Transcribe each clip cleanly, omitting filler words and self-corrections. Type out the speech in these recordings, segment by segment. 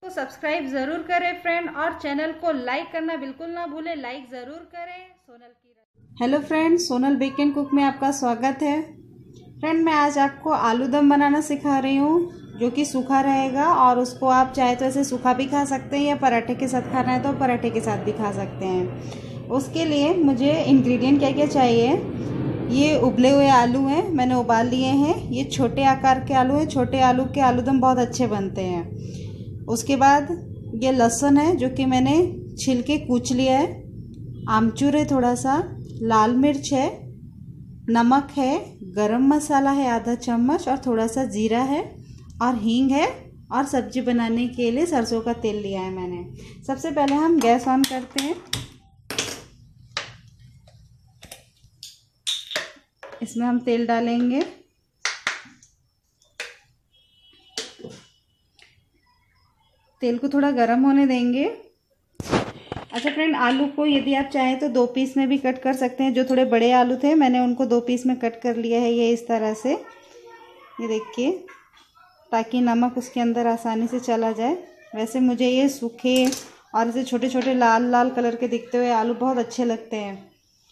तो सब्सक्राइब ज़रूर करें फ्रेंड, और चैनल को लाइक करना बिल्कुल ना भूलें। लाइक ज़रूर करें। सोनल की hello friend, Sonal bake and cook में आपका स्वागत है। फ्रेंड, मैं आज आपको आलू दम बनाना सिखा रही हूँ, जो कि सूखा रहेगा और उसको आप चाहे तो ऐसे सूखा भी खा सकते हैं या पराठे के साथ खाना है तो पराठे के साथ भी खा सकते हैं। उसके लिए मुझे इंग्रेडिएंट क्या क्या चाहिए। ये उबले हुए आलू हैं, मैंने उबाल लिए हैं। ये छोटे आकार के आलू हैं। छोटे आलू के आलू दम बहुत अच्छे बनते हैं। उसके बाद ये लहसुन है, जो कि मैंने छिल के कूच लिया है। आमचूर है थोड़ा सा, लाल मिर्च है, नमक है, गरम मसाला है आधा चम्मच, और थोड़ा सा जीरा है, और हींग है, और सब्जी बनाने के लिए सरसों का तेल लिया है मैंने। सबसे पहले हम गैस ऑन करते हैं। इसमें हम तेल डालेंगे। तेल को थोड़ा गर्म होने देंगे। अच्छा फ्रेंड, आलू को यदि आप चाहें तो 2 पीस में भी कट कर सकते हैं। जो थोड़े बड़े आलू थे, मैंने उनको 2 पीस में कट कर लिया है, ये इस तरह से। ये देखिए, ताकि नमक उसके अंदर आसानी से चला जाए। वैसे मुझे ये सूखे और ऐसे छोटे छोटे लाल लाल कलर के दिखते हुए आलू बहुत अच्छे लगते हैं।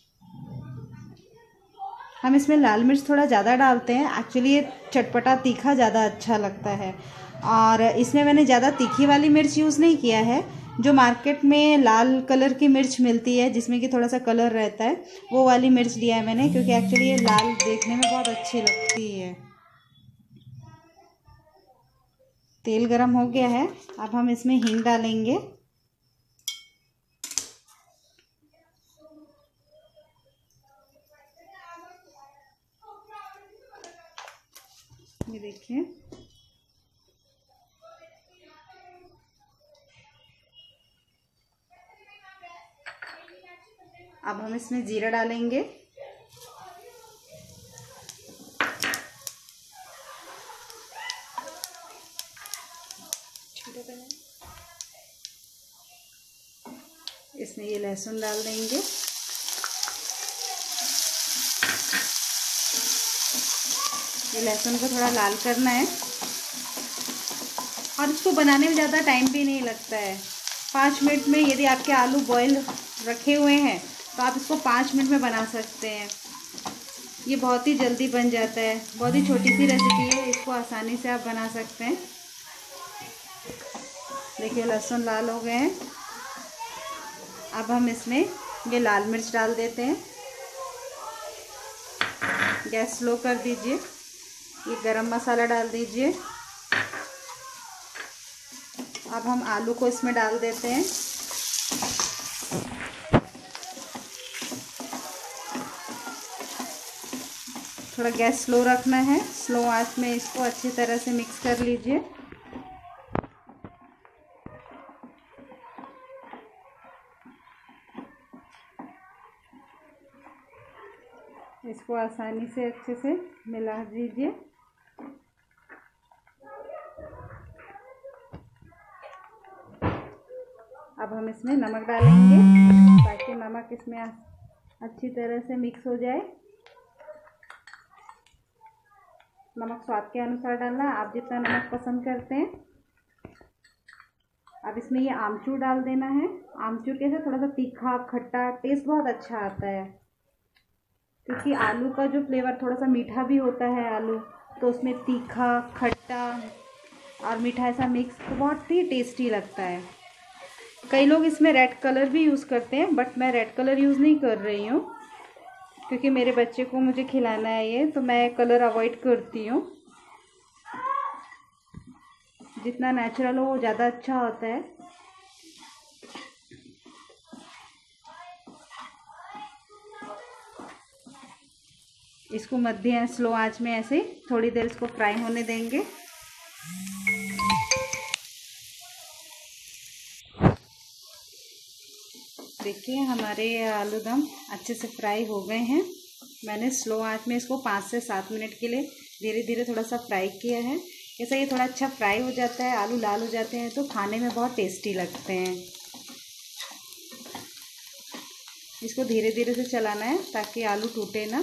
हम इसमें लाल मिर्च थोड़ा ज़्यादा डालते हैं। एक्चुअली ये चटपटा तीखा ज़्यादा अच्छा लगता है, और इसमें मैंने ज़्यादा तीखी वाली मिर्च यूज़ नहीं किया है। जो मार्केट में लाल कलर की मिर्च मिलती है, जिसमें कि थोड़ा सा कलर रहता है, वो वाली मिर्च लिया है मैंने, क्योंकि एक्चुअली ये लाल देखने में बहुत अच्छी लगती है। तेल गरम हो गया है, अब हम इसमें हींग डालेंगे। ये देखिए, अब हम इसमें जीरा डालेंगे। इसमें ये लहसुन डाल देंगे। ये लहसुन को थोड़ा लाल करना है, और इसको बनाने में ज़्यादा टाइम भी नहीं लगता है। 5 मिनट में, यदि आपके आलू बॉयल रखे हुए हैं तो आप इसको 5 मिनट में बना सकते हैं। ये बहुत ही जल्दी बन जाता है। बहुत ही छोटी सी रेसिपी है, इसको आसानी से आप बना सकते हैं। देखिए, लहसुन लाल हो गए हैं। अब हम इसमें ये लाल मिर्च डाल देते हैं। गैस स्लो कर दीजिए। ये गरम मसाला डाल दीजिए। अब हम आलू को इसमें डाल देते हैं। थोड़ा गैस स्लो रखना है। स्लो आंच में इसको अच्छी तरह से मिक्स कर लीजिए। इसको आसानी से अच्छे से मिला दीजिए। अब हम इसमें नमक डालेंगे, ताकि नमक इसमें अच्छी तरह से मिक्स हो जाए। नमक स्वाद के अनुसार डालना, आप जितना नमक पसंद करते हैं। अब इसमें ये आमचूर डाल देना है। आमचूर कैसे, थोड़ा सा तीखा खट्टा टेस्ट बहुत अच्छा आता है, क्योंकि आलू का जो फ्लेवर थोड़ा सा मीठा भी होता है आलू, तो उसमें तीखा खट्टा और मीठा ऐसा मिक्स तो बहुत ही टेस्टी लगता है। कई लोग इसमें रेड कलर भी यूज़ करते हैं, बट मैं रेड कलर यूज़ नहीं कर रही हूँ, क्योंकि मेरे बच्चे को मुझे खिलाना है ये, तो मैं कलर अवॉइड करती हूँ। जितना नेचुरल हो वो ज़्यादा अच्छा होता है। इसको मध्यम स्लो आंच में ऐसे थोड़ी देर इसको फ्राई होने देंगे। देखिए, हमारे आलू दम अच्छे से फ्राई हो गए हैं। मैंने स्लो आंच में इसको 5 से 7 मिनट के लिए धीरे धीरे थोड़ा सा फ्राई किया है। जैसे ये थोड़ा अच्छा फ्राई हो जाता है, आलू लाल हो जाते हैं, तो खाने में बहुत टेस्टी लगते हैं। इसको धीरे धीरे से चलाना है, ताकि आलू टूटे ना।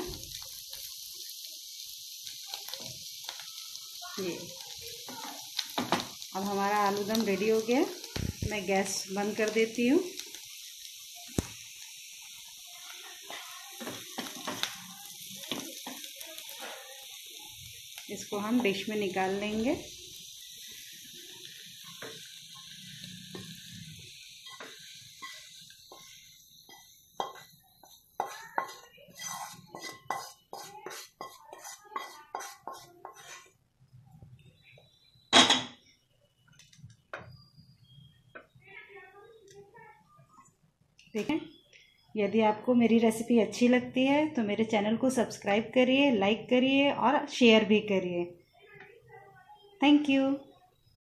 ये अब हमारा आलू दम रेडी हो गया। मैं गैस बंद कर देती हूँ। इसको हम डिश में निकाल लेंगे। देखें, यदि आपको मेरी रेसिपी अच्छी लगती है तो मेरे चैनल को सब्सक्राइब करिए, लाइक करिए और शेयर भी करिए। Thank you.